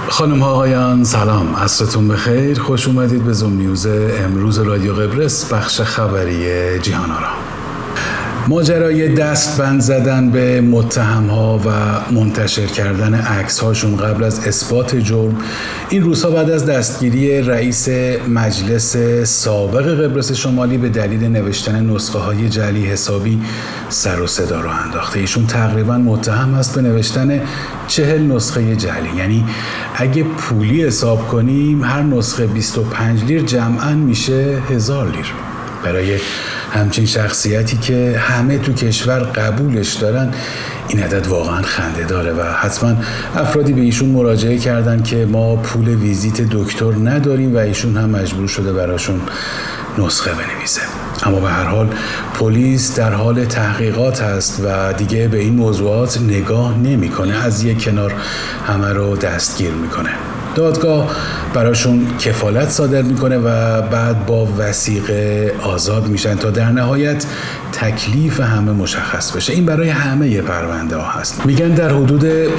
خانم ها آقایان سلام، عصرتون بخیر. خوش اومدید به زوم نیوز امروز رادیو قبرس، بخش خبری جهان آرا. ماجرای دستبند زدن به متهم‌ها و منتشر کردن عکس‌هاشون قبل از اثبات جرم این روزها بعد از دستگیری رئیس مجلس سابق قبرس شمالی به دلیل نوشتن نسخه‌های جعلی حسابی سر و صدا راه انداخته. ایشون تقریباً متهم است به نوشتن 40 نسخه جعلی. یعنی اگه پولی حساب کنیم هر نسخه 25 لیر جمعاً میشه 1000 لیر. برای همچین شخصیتی که همه تو کشور قبولش دارن این عدد واقعا خنده داره و حتما افرادی به ایشون مراجعه کردن که ما پول ویزیت دکتر نداریم و ایشون هم مجبور شده براشون نسخه بنویسه. اما به هر حال پلیس در حال تحقیقات هست و دیگه به این موضوعات نگاه نمیکنه، از یک کنار همه رو دستگیر میکنه. دادگاه براشون کفالت صادر میکنه و بعد با وثیقه آزاد میشن تا در نهایت تکلیف همه مشخص بشه. این برای همه پرونده ها هست. میگن در حدود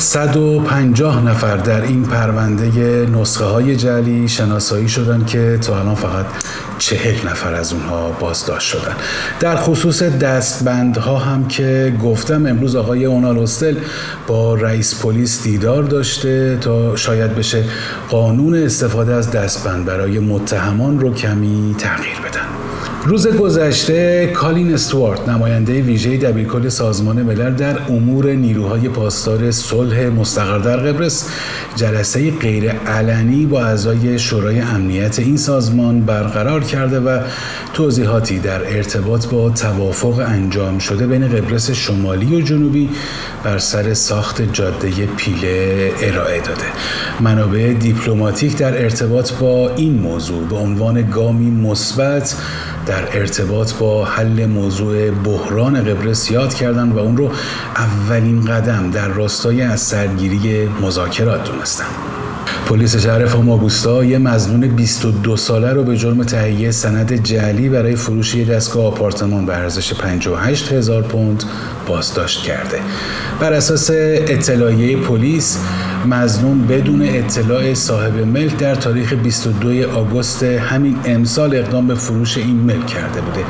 150 نفر در این پرونده نسخه های جعلی شناسایی شدن که تا الان فقط 40 نفر از اونها بازداشت شدن. در خصوص دستبندها هم که گفتم، امروز آقای اونال هستل با رئیس پلیس دیدار داشته تا شاید بشه قانون استفاده از دستبند برای متهمان رو کمی تغییر بدن. روز گذشته کالین استوارت، نماینده ویژه دبیرکل سازمان ملل در امور نیروهای پاسدار صلح مستقر در قبرس، جلسه غیر علنی با اعضای شورای امنیت این سازمان برقرار کرده و توضیحاتی در ارتباط با توافق انجام شده بین قبرس شمالی و جنوبی بر سر ساخت جاده پیله ارائه داده. منابع دیپلماتیک در ارتباط با این موضوع به عنوان گامی مثبت در ارتباط با حل موضوع بحران قبرس یاد کردن و اون رو اولین قدم در راستای از سرگیری مذاکرات دونستن. پلیس شهر فاماگوستا یه مظنون 22 ساله رو به جرم تهیه سند جعلی برای فروش یه دستگاه آپارتمان به ارزش 58,000 پوند بازداشت کرده. بر اساس اطلاعیه پلیس، مظنون بدون اطلاع صاحب ملک در تاریخ 22 آگوست همین امسال اقدام به فروش این ملک کرده بوده.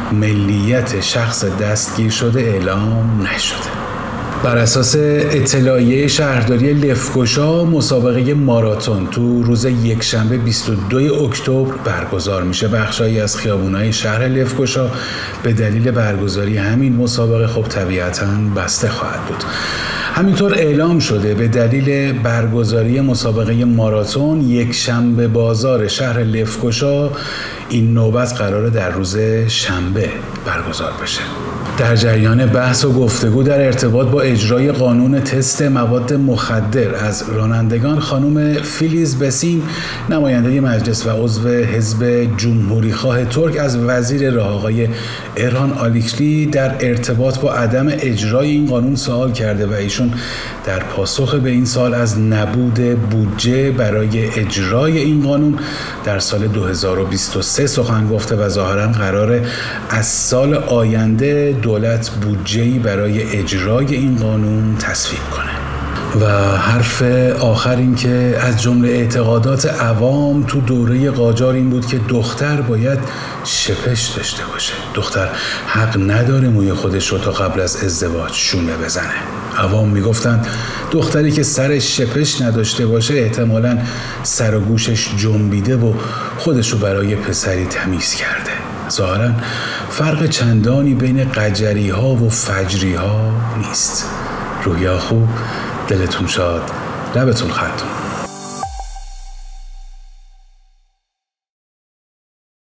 ملیت شخص دستگیر شده اعلام نشده. بر اساس اطلاعیه شهرداری لفگوشا، مسابقه ماراتون تو روز یکشنبه 22 اکتبر برگزار میشه. بخشایی از خیابونای شهر لفگوشا به دلیل برگزاری همین مسابقه خب طبیعتاً بسته خواهد بود. همینطور اعلام شده به دلیل برگزاری مسابقه ماراتون یکشنبه بازار شهر لفگوشا این نوبت قراره در روز شنبه برگزار بشه. در جریان بحث و گفتگو در ارتباط با اجرای قانون تست مواد مخدر از رانندگان، خانم فیلیز بسیم، نماینده مجلس و عضو حزب جمهوری خواه ترک، از وزیر راه آقای ارهان آلیکلی در ارتباط با عدم اجرای این قانون سوال کرده و ایشون در پاسخ به این سوال از نبود بودجه برای اجرای این قانون در سال 2023 سخن گفته و ظاهراً قراره از سال آینده دولت بودجه‌ای برای اجرای این قانون تصویب کنه. و حرف آخر این که از جمله اعتقادات عوام تو دوره قاجار این بود که دختر باید شپش داشته باشه. دختر حق نداره موی خودش رو تا قبل از ازدواج شونه بزنه. عوام میگفتن دختری که سرش شپش نداشته باشه احتمالاً سر و گوشش جنبیده و خودش رو برای پسری تمیز کرده. ظاهراً فرق چندانی بین قجری ها و فجری ها نیست. روحیه خوب، دلتون شاد، لبتون خندون.